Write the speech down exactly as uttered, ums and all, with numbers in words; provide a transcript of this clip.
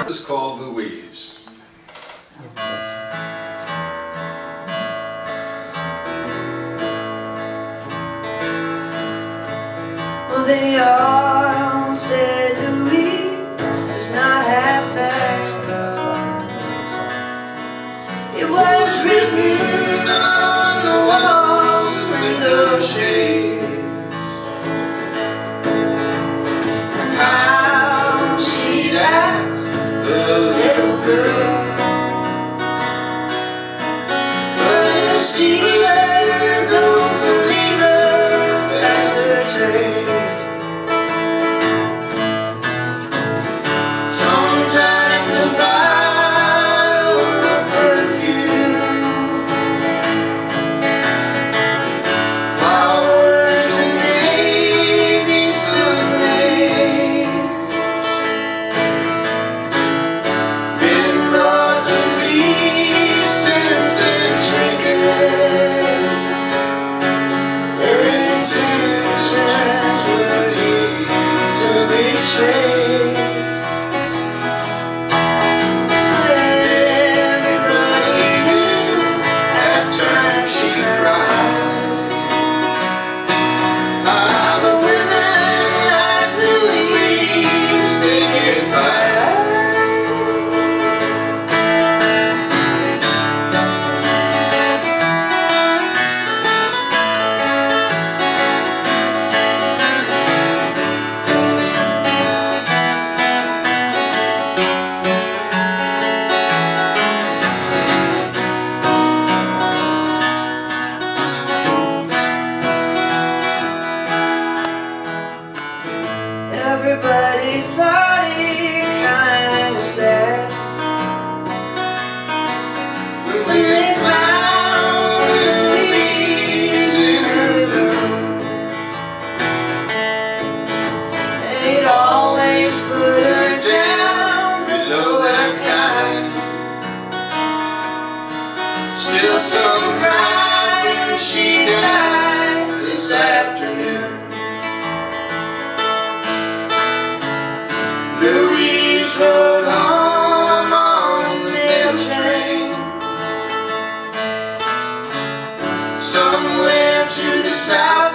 is called Louise. Well, they all said Louise was not half bad. It was written on the walls and window shades, and how she'd act, the little girl. But a sealer don't believe her, that's her trade. Sometimes a bottle of perfume, flowers and maybe some lace, been bought Louise tints and trinkets, their intentions were easily traced. Everybody thought it kinda sad when they found Louise in her room. They'd always put her down below their kind. Still some cried when she died this afternoon. Louise rode home on the mail train, somewhere to the south.